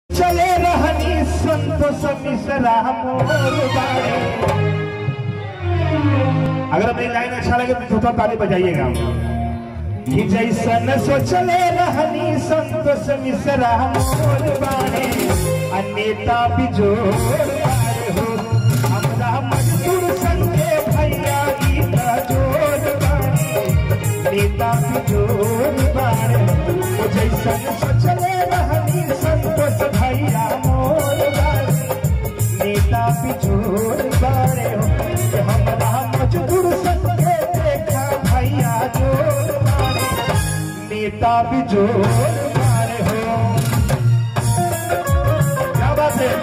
चले रहनी संतोष मिश्रा मोर बाड़े। अगर मेरी लाइन अच्छा लगे तो थोड़ा ताली बजाइएगा कि जैसन सोचले रहनी संतोष मिश्रा मोर बाड़े। नेता बिजोड़ बाड़े हो हमरा मजदूर संगे भैया गीता जोड़ बाड़े। नेता बिजोड़ बाड़े जैसन सोचले रहनी संतोष भैया मोर बाड़े। नेता बिजोड़ बाड़े हो हमरा मजदूर संगे देखा भैया जोड़ बाड़े। नेता बिजोड़ बाड़े हो क्या बात है।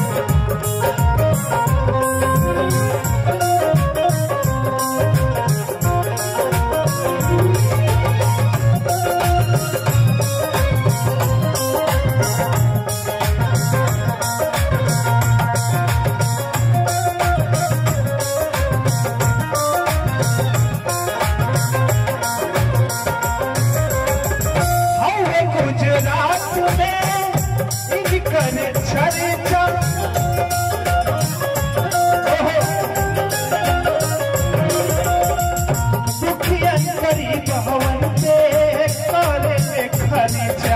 गुजरात में इनकर चर्चा दुखियन गरीब भवन पे करे में खर्चा।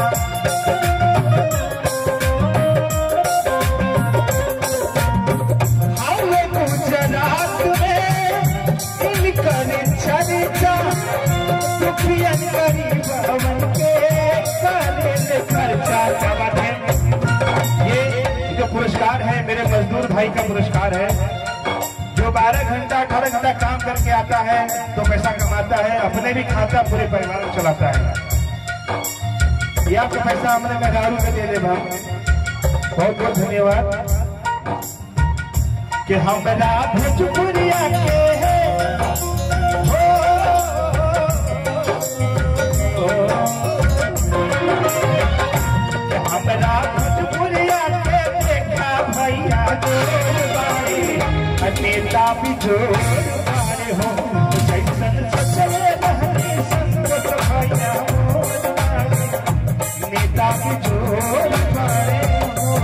हमें गुजरात में इनकर चर्चा दुखियन गरीब भवन के खर्चा। क्या बात है। ये जो पुरस्कार है मेरे मजदूर भाई का पुरस्कार है जो 12 घंटा 18 घंटा काम करके आता है तो पैसा कमाता है अपने भी खाता पूरे परिवार को चलाता है। ये आपका पैसा हमने मेहरारू में दे दे भाई बहुत बहुत धन्यवाद। कि हमरा भोजपुरिया के है हमरा भोजपुरिया के देखा भैया जोड़ बाड़े। नेता बिजोड़ बाड़े हो जैसन सोचले रहनी संतोष भैया मोर बाड़े। नेता बिजोड़ बाड़े हो।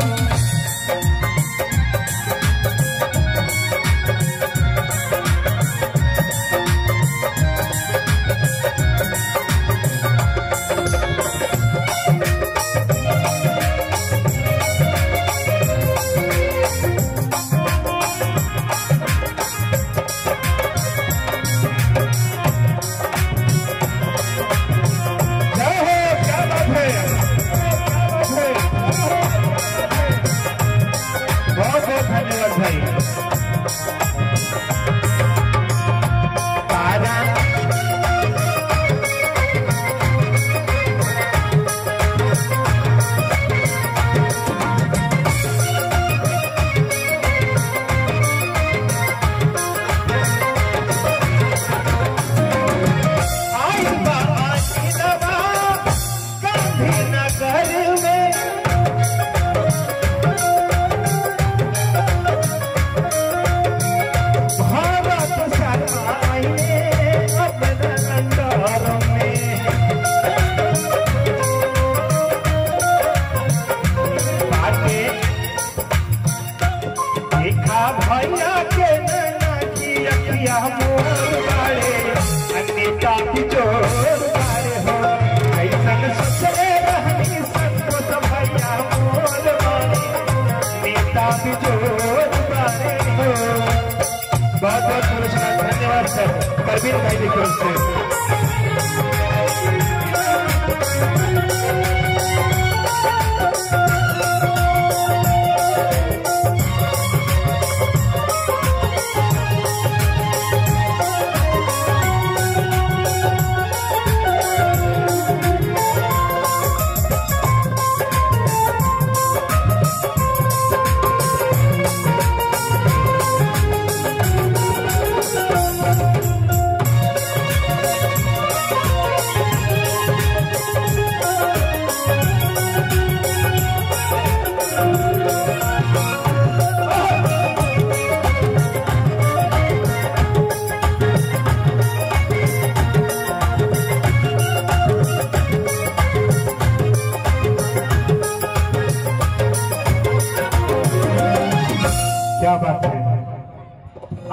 भैया के नैना की अखिया मोर बाड़े। नेता बिजोड़ बाड़े हो ऐसन सोचले रहनी संतोष भैया मोर बाड़े। नेता बिजोड़ बाड़े हो। बहुत बहुत पुरस्कार धन्यवाद सर परवीन भाई की तरफ से।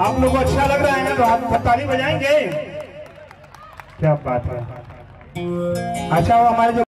आप लोग को अच्छा लग रहा है तो आप ताली बजाएंगे। क्या बात है। अच्छा वो हमारे जो